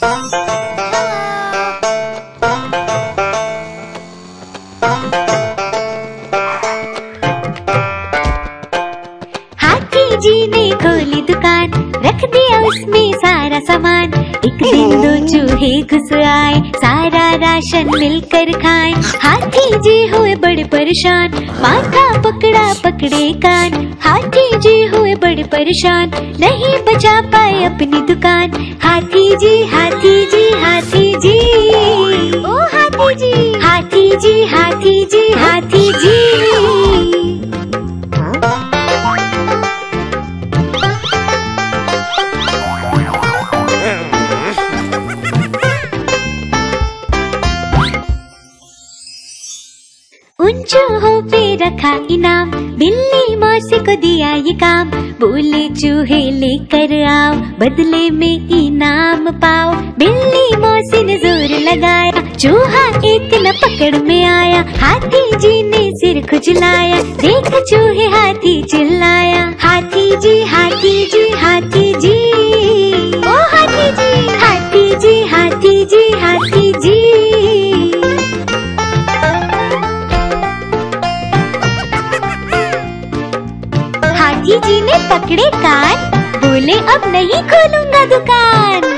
हाथी जी ने खोली दुकान, रख दिया उसमें सारा सामान। एक दिन दो चूहे घुस आए, सारा राशन मिलकर खाए। हाथी जी हुए बड़े परेशान, माथा पकड़ा पकड़े कान। हाथी जी हुए बड़े परेशान, नहीं बचा पाए अपनी दुकान। हाथी जी हाथी जी हाथी जी, ओ हाथी जी हाथी जी हाथी जी हाथी जी। उन चूहों पे रखा इनाम, बिल्ली मौसी को दिया ये काम। बोले चूहे लेकर आओ, बदले में इनाम पाओ। बिल्ली मौसी ने जोर लगाया, चूहा एक न पकड़ में आया। हाथी जी ने सिर खुजलाया, देख चूहे हाथी चिल्लाया। हाथी जी हाथी जी हाथी जी, ओ हाथी जी हाथी जी हाथी जी हाथी जी। हाथी जी ने पकड़े कान, बोले अब नहीं खोलूंगा दुकान।